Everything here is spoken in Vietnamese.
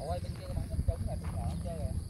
ơi bên kia bạn đánh trúng này bên nhỏ chơi kìa.